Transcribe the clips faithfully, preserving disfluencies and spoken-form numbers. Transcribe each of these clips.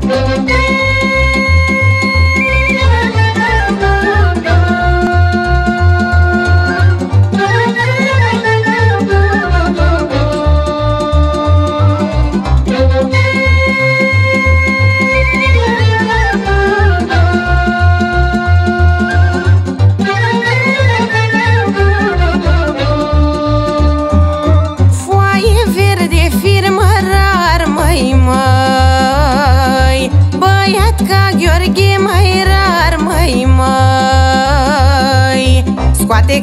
Scoate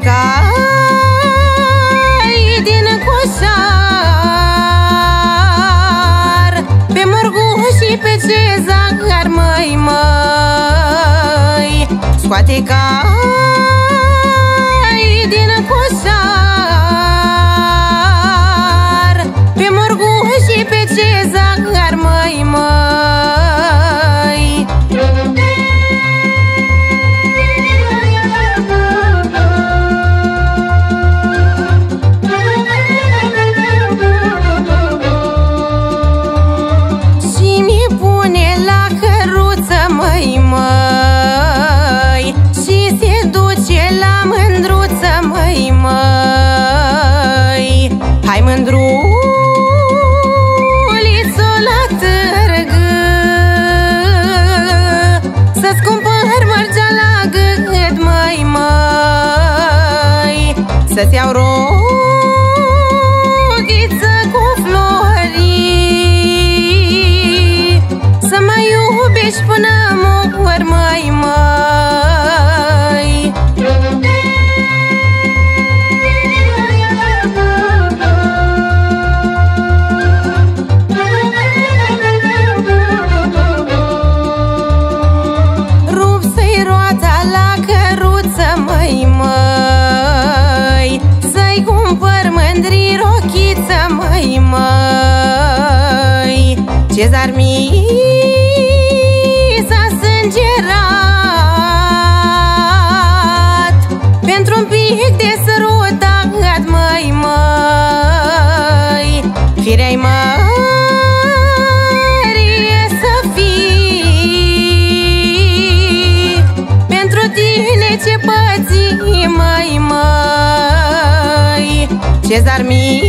cai din coșar, pe Mărgu și pe Cezar, măi, măi. Scoate cai din coșar, pe Mărgu și pe Cezar, măi, măi. Hai, mândrulițo, la târg, să-ți cumpăr mărgea la gât, măi, măi. Să-ți iau roghiță cu flori, să mă iubești până mor, măi, măi. Să-i cumpăr mândri rochiță, măi, măi. Cezar mi s-a sângerat pentru un pic de sărutat, măi, măi. Firea-i mărie să fii, pentru tine ce pății, măi, măi. Cezar mi